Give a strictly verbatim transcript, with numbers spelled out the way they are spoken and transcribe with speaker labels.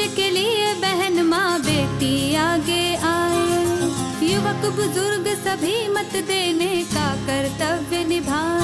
Speaker 1: के लिए बहन माँ बेटी आगे आए। युवक बुजुर्ग सभी मत देने का कर्तव्य निभाए।